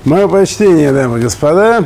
Мое почтение, дамы и господа.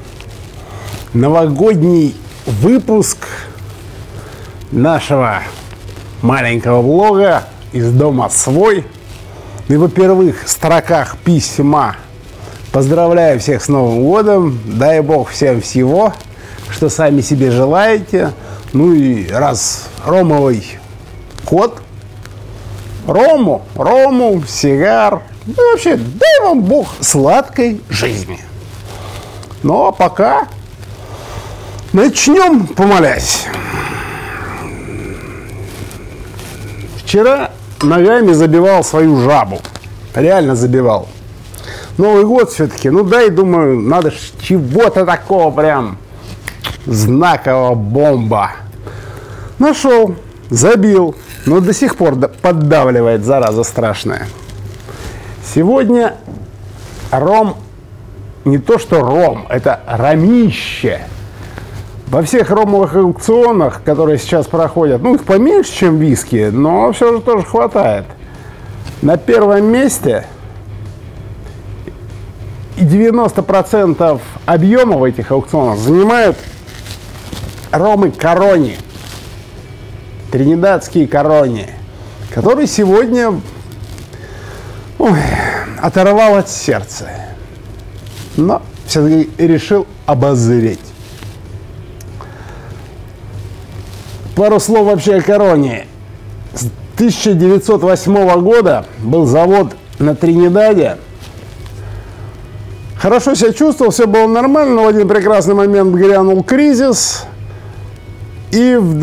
Новогодний выпуск нашего маленького блога из дома свой. И во первых строках письма поздравляю всех с Новым годом. Дай Бог всем всего, что сами себе желаете. Ну и раз ромовый кот, рому, сигар. Ну и вообще, дай вам Бог сладкой жизни. Ну а пока начнем, помолясь. Вчера ногами забивал свою жабу. Реально забивал. Новый год все-таки. Ну дай, думаю, надо чего-то такого прям знакового бомба. Нашел, забил, но до сих пор поддавливает, зараза страшная. Сегодня ром, не то что ром, это ромище. Во всех ромовых аукционах, которые сейчас проходят, ну их поменьше, чем виски, но все же тоже хватает. На первом месте и 90% объема в этих аукционах занимают ромы Корони, тринидадские Корони, которые сегодня оторвал от сердца, но все-таки решил обозреть. Пару слов вообще о Короне. С 1908 года был завод на Тринидаде. Хорошо себя чувствовал, все было нормально, но в один прекрасный момент грянул кризис. И в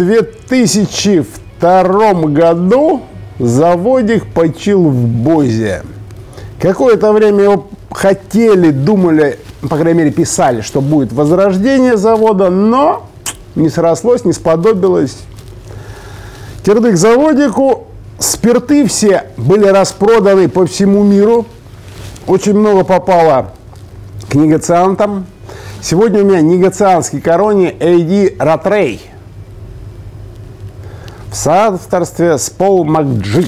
2002 году заводик почил в Бозе. Какое-то время его хотели, думали, по крайней мере писали, что будет возрождение завода, но не срослось, не сподобилось. Кирдык заводику, спирты все были распроданы по всему миру. Очень много попало к негациантам. Сегодня у меня негацианский Корони AD Ратрей в соавторстве с Пол Макджи.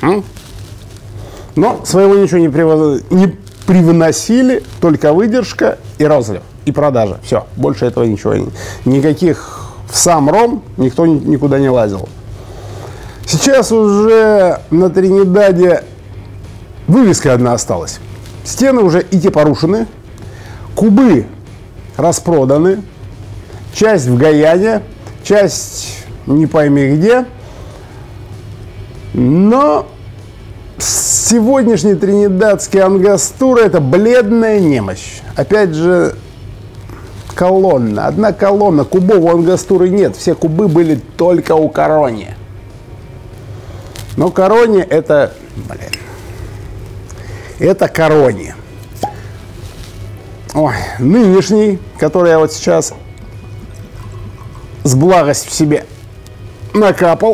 Но своего ничего не привносили, только выдержка и розлив, и продажа. Все, больше этого ничего. Никаких в сам ром никто никуда не лазил. Сейчас уже на Тринидаде вывеска одна осталась. Стены уже и те порушены, кубы распроданы, часть в Гаяне, часть не пойми где. Но сегодняшний тринидадский ангастур — это бледная немощь. Опять же, колонна. Одна колонна. Кубов у ангастуры нет. Все кубы были только у Корони. Но Корони это... Это Корони. Ой, нынешний, который я вот сейчас с благостью в себе накапал,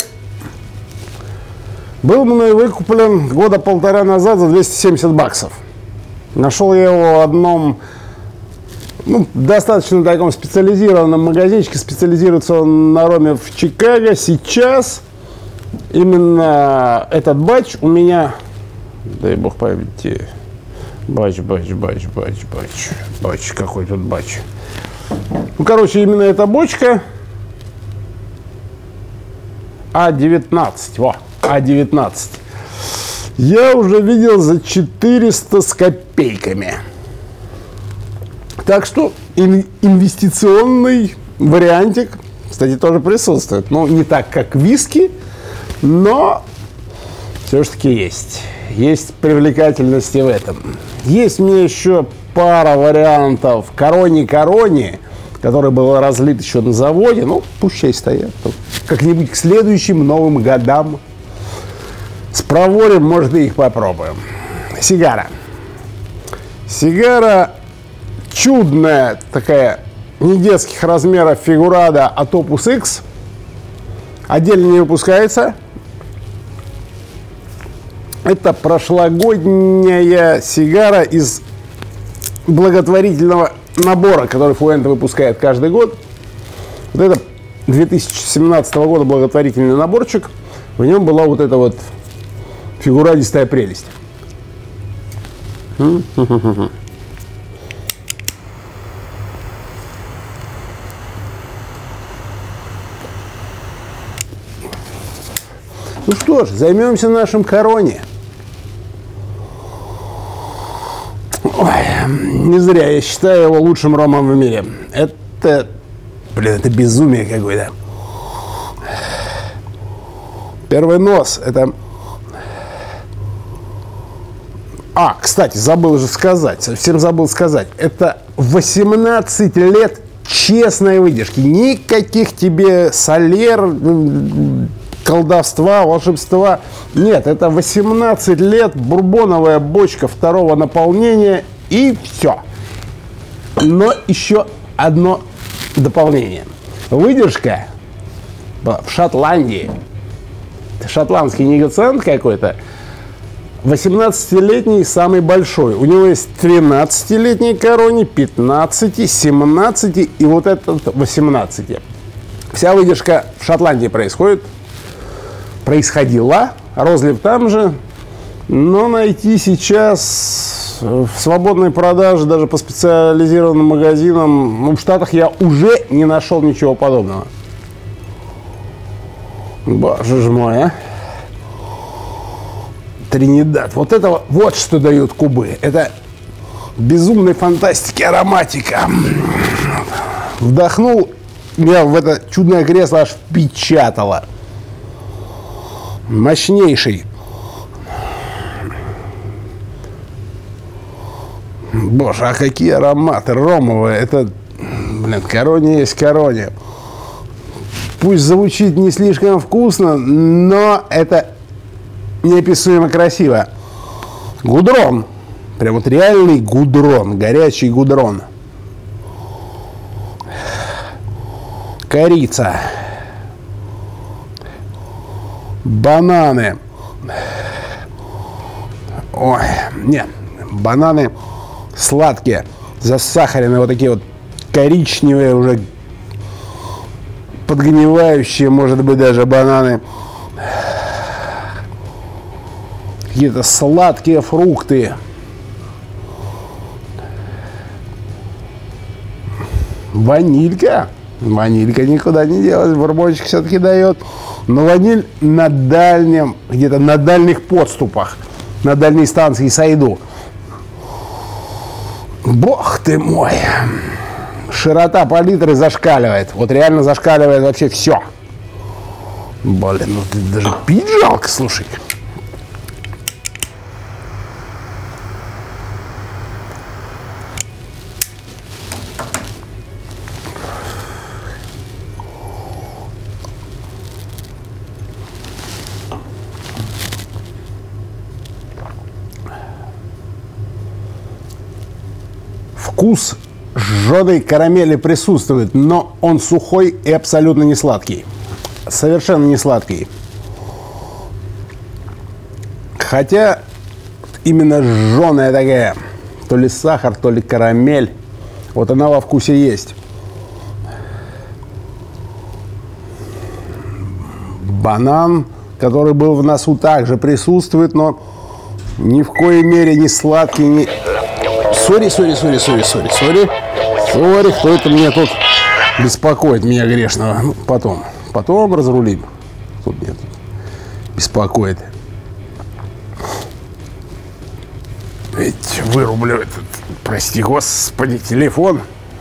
был мной выкуплен года полтора назад за 270 баксов. Нашел я его в одном, достаточно таком специализированном магазинчике. Специализируется он на роме в Чикаго. Сейчас именно этот батч у меня, дай бог памяти, батч, какой тут батч. Ну, короче, именно эта бочка А19, А19. Я уже видел за 400 с копейками. Так что инвестиционный вариантик, кстати, тоже присутствует. Ну, не так, как виски, но все-таки есть. Есть привлекательность и в этом. Есть у меня еще пара вариантов Корони, который был разлит еще на заводе. Ну, пусть стоят. Как-нибудь к следующим Новым годам спроворим, может, и их попробуем. Сигара. Сигара чудная, такая, не детских размеров фигурада от Opus X. Отдельно не выпускается. Это прошлогодняя сигара из благотворительного набора, который Фуэнте выпускает каждый год. Вот это 2017 года благотворительный наборчик. В нем была вот эта вот фигурадистая прелесть. Ну что ж, займемся нашим Короне. Ой, не зря я считаю его лучшим ромом в мире. Это, блин, это безумие какое-то. Первый нос, это... Кстати, забыл же сказать, совсем забыл сказать. Это 18 лет честной выдержки. Никаких тебе солер, колдовства, волшебства. Нет, это 18 лет, бурбоновая бочка второго наполнения и все. Но еще одно дополнение. Выдержка была в Шотландии. Шотландский негациант какой-то. 18-летний самый большой. У него есть 13-летний Короне, 15, 17 и вот этот 18. Вся выдержка в Шотландии происходила, розлив там же, но найти сейчас в свободной продаже даже по специализированным магазинам в Штатах я уже не нашел ничего подобного. Боже ж мой, а! Тринидад. Вот это вот что дают кубы. Это безумной фантастики ароматика. Вдохнул, меня в это чудное кресло аж впечатало. Мощнейший. Боже, а какие ароматы ромовые. Это, блин, Короне есть Короне. Пусть звучит не слишком вкусно, но это неописуемо красиво. Гудрон. Прям вот реальный гудрон. Горячий гудрон. Корица. Бананы. Ой, нет. Бананы сладкие. Засахаренные. Вот такие вот коричневые, уже подгнивающие, может быть, даже бананы. Какие-то сладкие фрукты. Ванилька. Ванилька никуда не делась. Бурбончик все-таки дает. Но ваниль на дальнем, где-то на дальних подступах. На дальней станции Сайду. Бог ты мой. Широта палитры зашкаливает. Вот реально зашкаливает вообще все. Блин, ну даже пить жалко, слушай. Вкус жженой карамели присутствует, но он сухой и абсолютно не сладкий. Совершенно не сладкий. Хотя именно жженая такая, то ли сахар, то ли карамель, вот она во вкусе есть. Банан, который был в носу, также присутствует, но ни в коей мере не сладкий, не... Сори, кто это мне тут беспокоит, меня грешного. Ну, потом разрулим. Тут нет, беспокоит. Ведь вырублю этот, прости господи, телефон.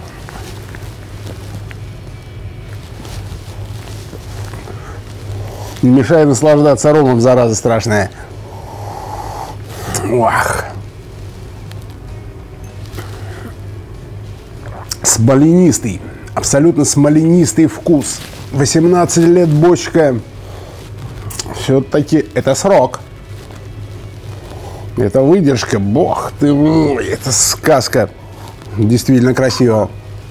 Не мешай наслаждаться ромом, зараза страшная. Ох. Смоленистый, абсолютно смоленистый вкус. 18 лет бочка. Все-таки это срок. Это выдержка. Бог ты мой, это сказка. Действительно красиво.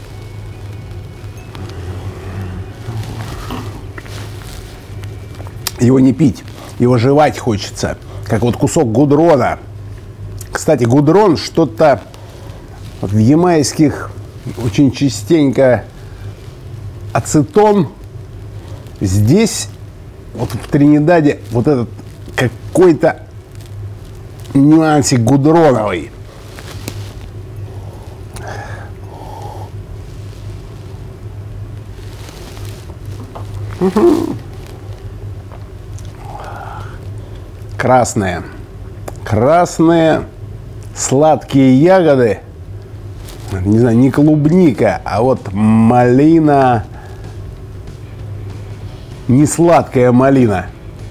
Его не пить, его жевать хочется. Как вот кусок гудрона. Кстати, гудрон что-то в ямайских очень частенько ацетон. Здесь, вот в Тринидаде, вот этот какой-то нюансик гудроновый. красные. Красные сладкие ягоды. Не знаю, не клубника, а вот малина. Не сладкая малина.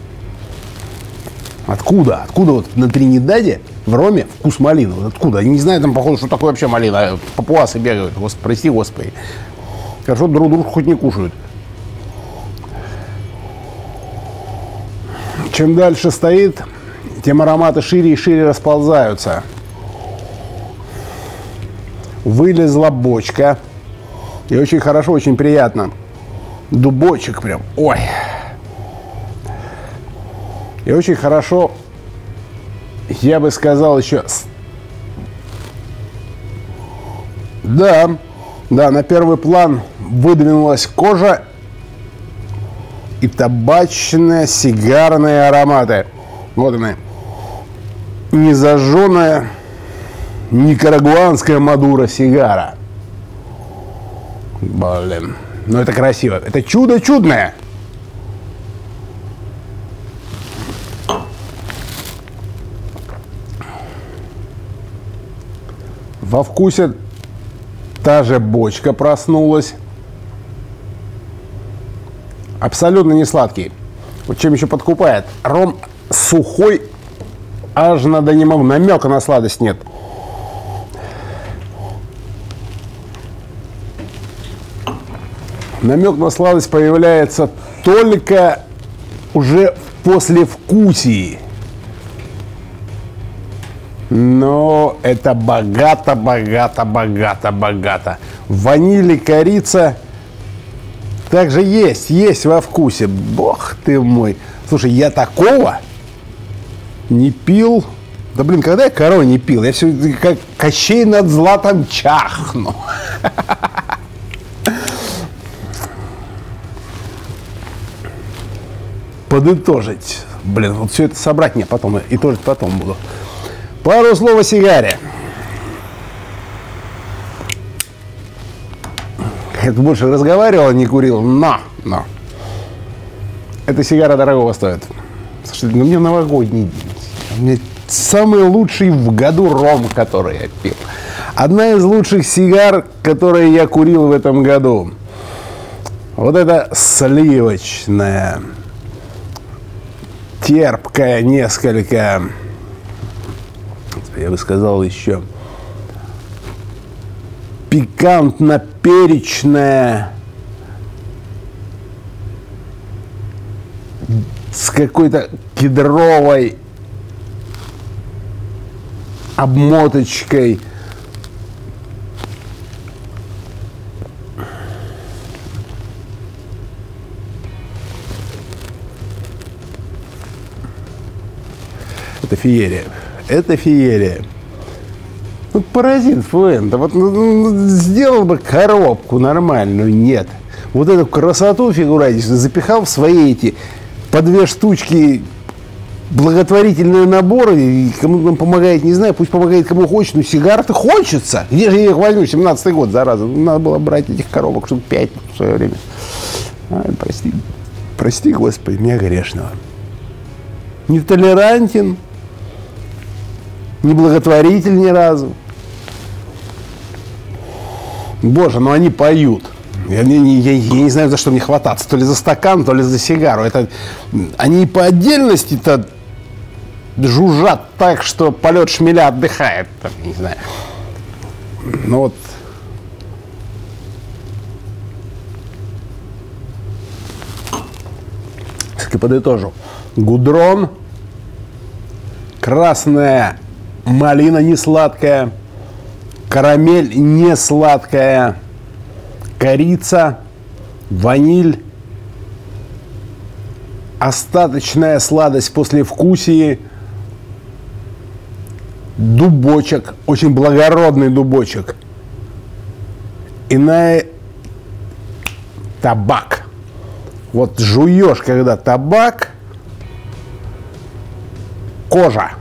Откуда? Откуда вот на Тринидаде, в Роме, вкус малины? Вот откуда? Я не знаю, там, походу, что такое вообще малина. Папуасы бегают. Прости, Господи. Хорошо, друг друга хоть не кушают. Чем дальше стоит, тем ароматы шире и шире расползаются. Вылезла бочка. И очень хорошо, очень приятно. Дубочек прям. Ой. И очень хорошо, я бы сказал, еще... Да, на первый план выдвинулась кожа и табачные, сигарные ароматы. Вот они. Незажженная никарагуанская мадуро сигара. Блин. Но это красиво. Это чудо чудное. Во вкусе та же бочка проснулась. Абсолютно не сладкий. Вот чем еще подкупает. Ром сухой, аж надо не могу. Намека на сладость нет. Намек на сладость появляется только уже в послевкусии. Но это богато, богато, богато, богато. Ваниль и корица также есть во вкусе. Бог ты мой. Слушай, я такого не пил. Да блин, когда я корову не пил? Я все как Кощей над златом чахну. Подытожить. Блин, вот все это собрать не потом, и тоже потом буду. Пару слов о сигаре. Это больше разговаривал, а не курил, но. Эта сигара дорогого стоит. Слушайте, ну мне новогодний день. У меня самый лучший в году ром, который я пил. Одна из лучших сигар, которые я курил в этом году. Вот это сливочная. Терпкая несколько. Я бы сказал еще пикантно-перечная, с какой-то кедровой обмоточкой. Это феерия. Это феерия. Ну, паразит ФН. Да вот сделал бы коробку нормальную. Нет. Вот эту красоту фигуратичную запихал в свои эти по 2 штучки благотворительные наборы. И кому там помогает, не знаю. Пусть помогает кому хочет. Но сигар-то хочется. Где же я их возьму? 17-й год, зараза. Надо было брать этих коробок штук 5 в свое время. Прости. Прости, Господи, меня грешного. Нетолерантен. Не благотворитель ни разу. Боже, ну они поют. Я не знаю, за что мне хвататься. То ли за стакан, то ли за сигару. Они по отдельности-то жужжат так, что полет шмеля отдыхает. Там, не знаю. Ну вот. Так и подытожу. Гудрон. Красная малина не сладкая, карамель не сладкая, корица, ваниль, остаточная сладость послевкусии, дубочек, очень благородный дубочек, и табак. Вот жуешь, когда табак, кожа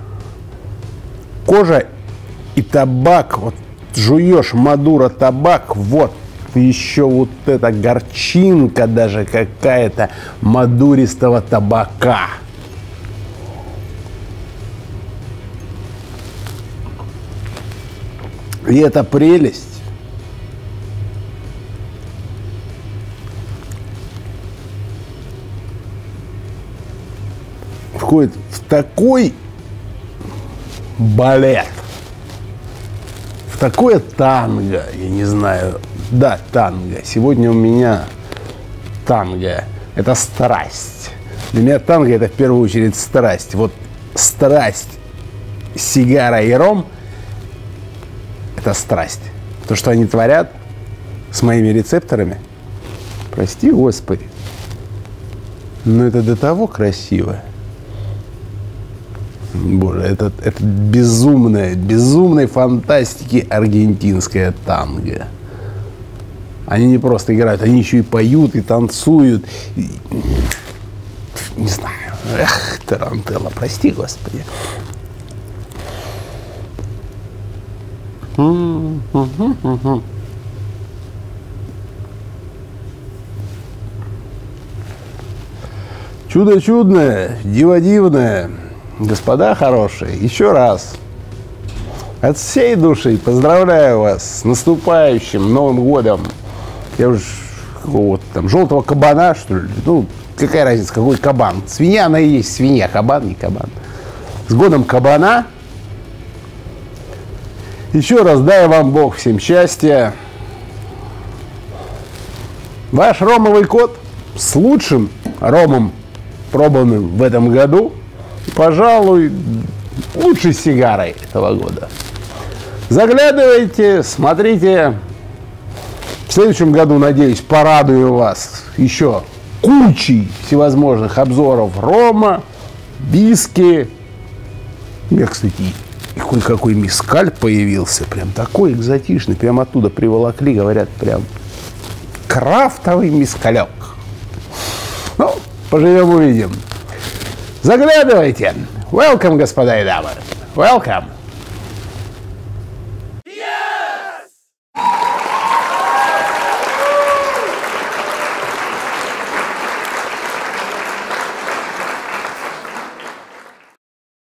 и табак, вот жуешь мадуро табак, вот еще вот эта горчинка даже какая-то мадуристого табака. И эта прелесть входит в такой балет, в такое танго, я не знаю, да, танго. Сегодня у меня танго – это страсть. Для меня танго – это в первую очередь страсть. Вот страсть, сигара и ром – это страсть. То, что они творят с моими рецепторами, прости Господи, но это до того красиво. Боже, это безумной фантастики аргентинское танго. Они не просто играют, они еще и поют, и танцуют. Не знаю. Эх, тарантелла, прости, Господи. Чудо чудное, диво дивное. Господа хорошие, еще раз от всей души поздравляю вас с наступающим Новым годом. Я уж какого-то там желтого кабана, что ли. Ну, какая разница, какой кабан. Свинья, она и есть свинья, кабан не кабан. С годом кабана. Еще раз дай вам Бог всем счастья. Ваш ромовый кот с лучшим ромом, пробованным в этом году, пожалуй, лучшей сигарой этого года. Заглядывайте, смотрите. В следующем году, надеюсь, порадую вас еще кучей всевозможных обзоров рома, виски. У меня, кстати, и кое-какой мескаль появился. Прям такой экзотичный. Прям оттуда приволокли, говорят, прям крафтовый мескалек. Ну, поживем, увидим. Заглядывайте. Welcome, господа и дамы. Welcome.